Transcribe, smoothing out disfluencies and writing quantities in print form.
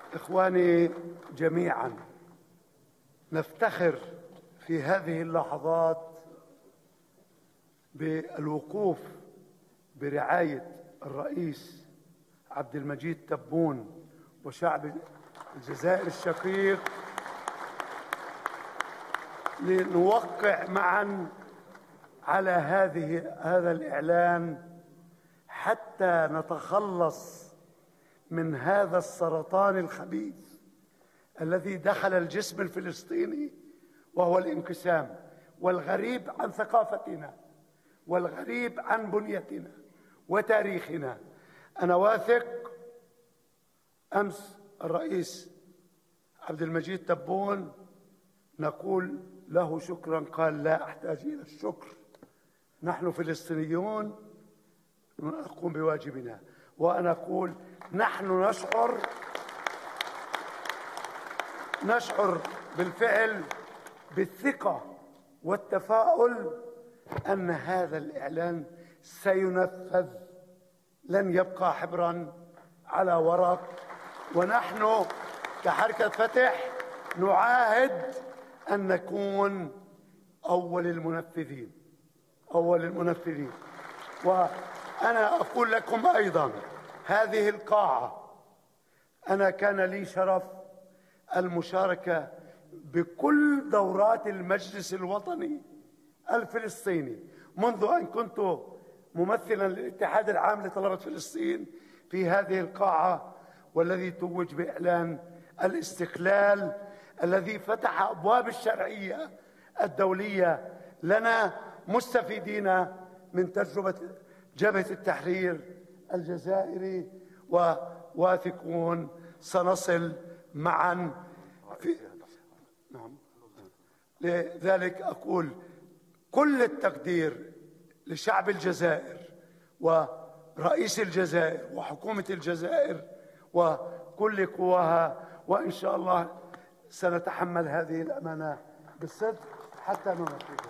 إخواني جميعا، نفتخر في هذه اللحظات بالوقوف برعاية الرئيس عبد المجيد تبون وشعب الجزائر الشقيق لنوقع معا على هذا الإعلان حتى نتخلص من هذا السرطان الخبيث الذي دخل الجسم الفلسطيني، وهو الانقسام والغريب عن ثقافتنا والغريب عن بنيتنا وتاريخنا. أنا واثق أمس الرئيس عبد المجيد تبون نقول له شكرا، قال لا أحتاج إلى الشكر، نحن فلسطينيون نقوم بواجبنا. وأنا أقول نحن نشعر بالفعل بالثقة والتفاؤل أن هذا الإعلان سينفذ، لن يبقى حبرا على ورق. ونحن كحركة فتح نعاهد أن نكون أول المنفذين. وأنا أقول لكم أيضا هذه القاعة أنا كان لي شرف المشاركة بكل دورات المجلس الوطني الفلسطيني منذ أن كنت ممثلا للاتحاد العام لطلبة فلسطين في هذه القاعة، والذي توج بإعلان الاستقلال الذي فتح أبواب الشرعية الدولية لنا، مستفيدين من تجربة جبهة التحرير الجزائري، وواثقون سنصل معا نعم. لذلك أقول كل التقدير لشعب الجزائر ورئيس الجزائر وحكومة الجزائر وكل قواها، وإن شاء الله سنتحمل هذه الأمانة بالصدق حتى ننفذها.